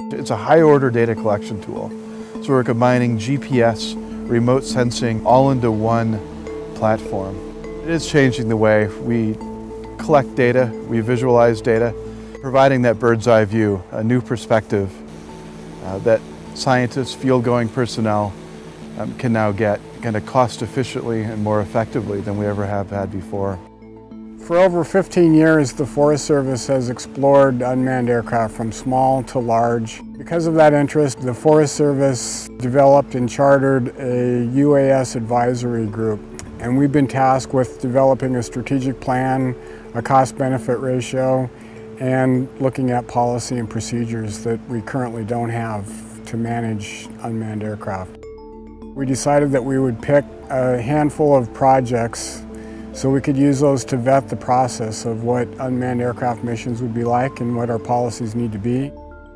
It's a high-order data collection tool. So we're combining GPS, remote sensing, all into one platform. It is changing the way we collect data, we visualize data, providing that bird's eye view, a new perspective that scientists, field-going personnel can now get kind of cost efficiently and more effectively than we ever have had before. For over 15 years, the Forest Service has explored unmanned aircraft from small to large. Because of that interest, the Forest Service developed and chartered a UAS advisory group. And we've been tasked with developing a strategic plan, a cost-benefit ratio, and looking at policy and procedures that we currently don't have to manage unmanned aircraft. We decided that we would pick a handful of projects so we could use those to vet the process of what unmanned aircraft missions would be like and what our policies need to be.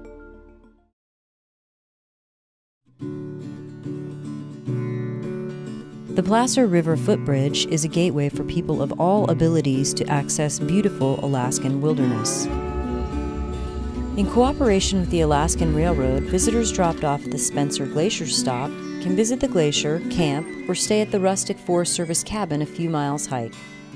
The Placer River Footbridge is a gateway for people of all abilities to access beautiful Alaskan wilderness. In cooperation with the Alaskan Railroad, visitors dropped off at the Spencer Glacier stop can visit the glacier, camp, or stay at the rustic Forest Service cabin a few miles hike.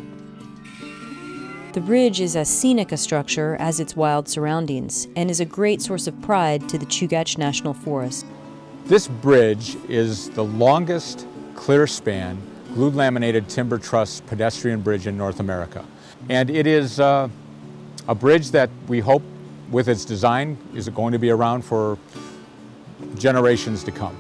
The bridge is as scenic a structure as its wild surroundings and is a great source of pride to the Chugach National Forest. This bridge is the longest clear span glued laminated timber truss pedestrian bridge in North America. And it is a bridge that we hope with its design is going to be around for generations to come.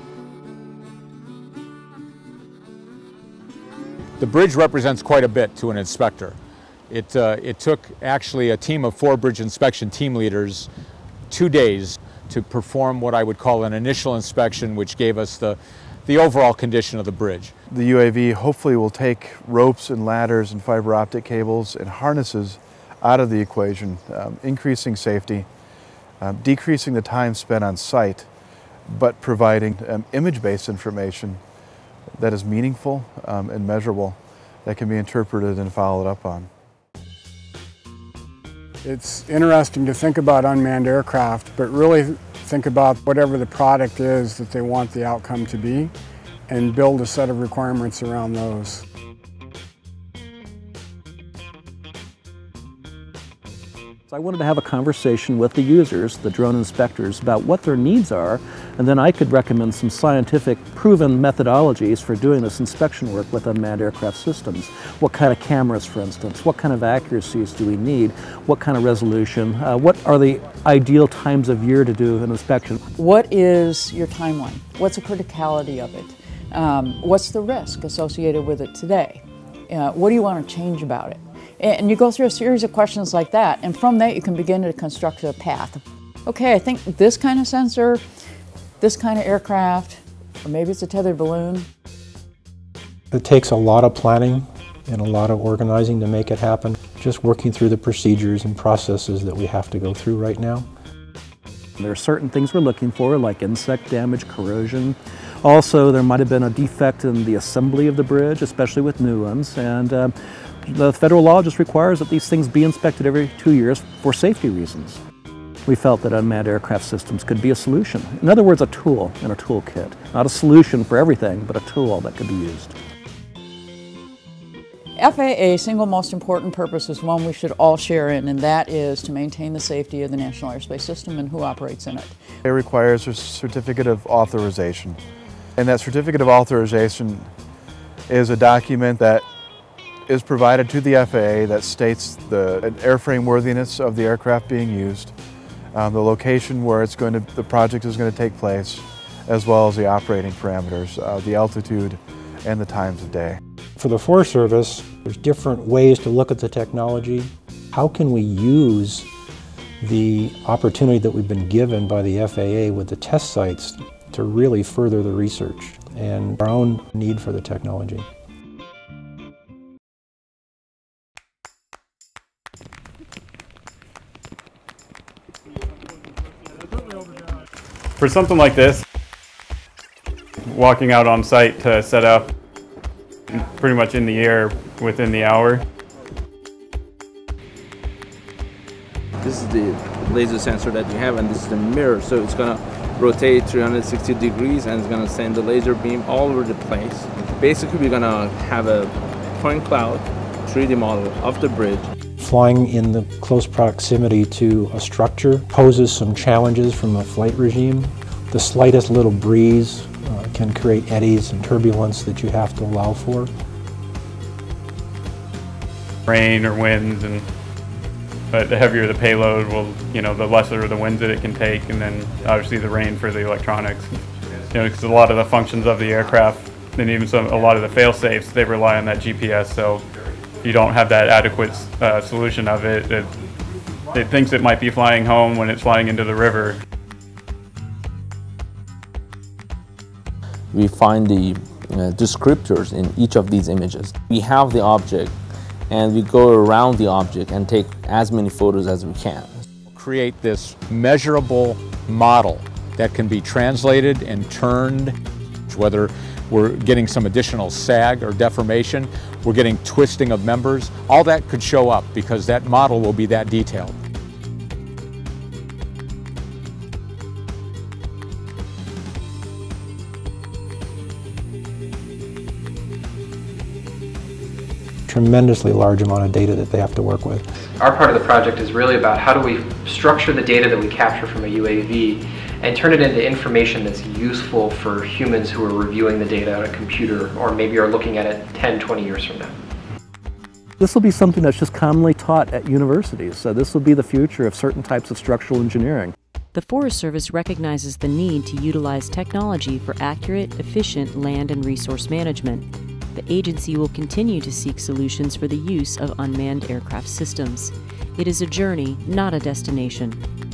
The bridge represents quite a bit to an inspector. It took actually a team of 4 bridge inspection team leaders 2 days to perform what I would call an initial inspection, which gave us the overall condition of the bridge. The UAV hopefully will take ropes and ladders and fiber optic cables and harnesses out of the equation, increasing safety, decreasing the time spent on site, but providing image-based information that is meaningful and measurable, that can be interpreted and followed up on. It's interesting to think about unmanned aircraft, but really think about whatever the product is that they want the outcome to be and build a set of requirements around those. I wanted to have a conversation with the users, the drone inspectors, about what their needs are, and then I could recommend some scientific proven methodologies for doing this inspection work with unmanned aircraft systems. What kind of cameras, for instance? What kind of accuracies do we need? What kind of resolution? What are the ideal times of year to do an inspection? What is your timeline? What's the criticality of it? What's the risk associated with it today? What do you want to change about it? And you go through a series of questions like that, and from that you can begin to construct a path. Okay, I think this kind of sensor, this kind of aircraft, or maybe it's a tethered balloon. It takes a lot of planning and a lot of organizing to make it happen. Just working through the procedures and processes that we have to go through right now. There are certain things we're looking for, like insect damage, corrosion. Also, there might have been a defect in the assembly of the bridge, especially with new ones. And the federal law just requires that these things be inspected every 2 years for safety reasons. We felt that unmanned aircraft systems could be a solution. In other words, a tool in a toolkit. Not a solution for everything, but a tool that could be used. FAA's single most important purpose is one we should all share in, and that is to maintain the safety of the National Airspace System and who operates in it. It requires a certificate of authorization. And that certificate of authorization is a document that is provided to the FAA that states the airframe worthiness of the aircraft being used, the location where the project is going to take place, as well as the operating parameters, the altitude and the times of day. For the Forest Service, there's different ways to look at the technology. How can we use the opportunity that we've been given by the FAA with the test sites to really further the research and our own need for the technology? For something like this, walking out on site to set up pretty much in the air within the hour. This is the laser sensor that you have, and this is the mirror, so it's going to rotate 360 degrees and it's going to send the laser beam all over the place. Basically, we're going to have a point cloud 3D model of the bridge. Flying in the close proximity to a structure poses some challenges from a flight regime. The slightest little breeze can create eddies and turbulence that you have to allow for. Rain or winds, but the heavier the payload will, the lesser the winds that it can take, and then obviously the rain for the electronics. Because a lot of the functions of the aircraft, and even a lot of the fail-safes, they rely on that GPS. So if you don't have that adequate solution of it, it thinks it might be flying home when it's flying into the river. We find the descriptors in each of these images. We have the object, and we go around the object and take as many photos as we can. Create this measurable model that can be translated and turned, whether we're getting some additional sag or deformation, we're getting twisting of members, all that could show up because that model will be that detailed. Tremendously large amount of data that they have to work with. Our part of the project is really about how do we structure the data that we capture from a UAV and turn it into information that's useful for humans who are reviewing the data on a computer or maybe are looking at it 10, 20 years from now. This will be something that's just commonly taught at universities. So this will be the future of certain types of structural engineering. The Forest Service recognizes the need to utilize technology for accurate, efficient land and resource management. The agency will continue to seek solutions for the use of unmanned aircraft systems. It is a journey, not a destination.